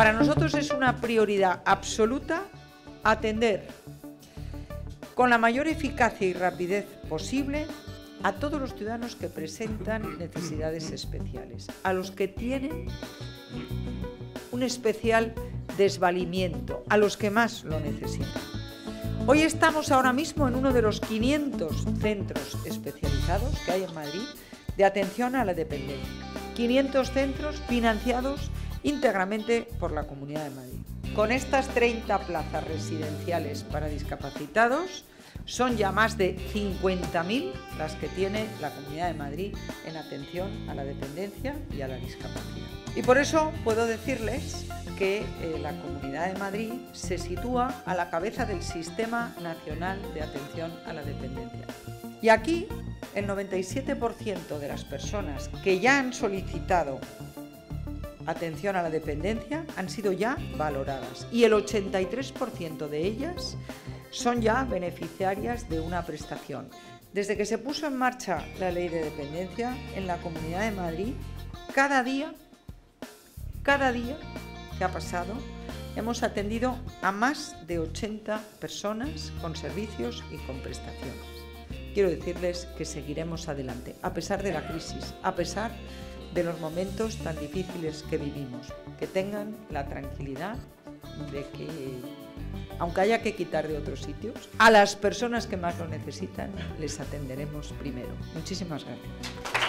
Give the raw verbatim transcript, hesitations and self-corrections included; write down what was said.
Para nosotros es una prioridad absoluta atender con la mayor eficacia y rapidez posible a todos los ciudadanos que presentan necesidades especiales, a los que tienen un especial desvalimiento, a los que más lo necesitan. Hoy estamos ahora mismo en uno de los quinientos centros especializados que hay en Madrid de atención a la dependencia. quinientos centros financiados íntegramente por la Comunidad de Madrid. Con estas treinta plazas residenciales para discapacitados, son ya más de cincuenta mil las que tiene la Comunidad de Madrid en atención a la dependencia y a la discapacidad. Y por eso puedo decirles que eh, la Comunidad de Madrid se sitúa a la cabeza del Sistema Nacional de Atención a la Dependencia. Y aquí el noventa y siete por ciento de las personas que ya han solicitado atención a la dependencia han sido ya valoradas y el ochenta y tres por ciento de ellas son ya beneficiarias de una prestación. Desde que se puso en marcha la Ley de Dependencia en la Comunidad de Madrid, cada día, cada día que ha pasado, hemos atendido a más de ochenta personas con servicios y con prestaciones. Quiero decirles que seguiremos adelante, a pesar de la crisis, a pesar de los momentos tan difíciles que vivimos. Que tengan la tranquilidad de que, aunque haya que quitar de otros sitios, a las personas que más lo necesitan les atenderemos primero. Muchísimas gracias.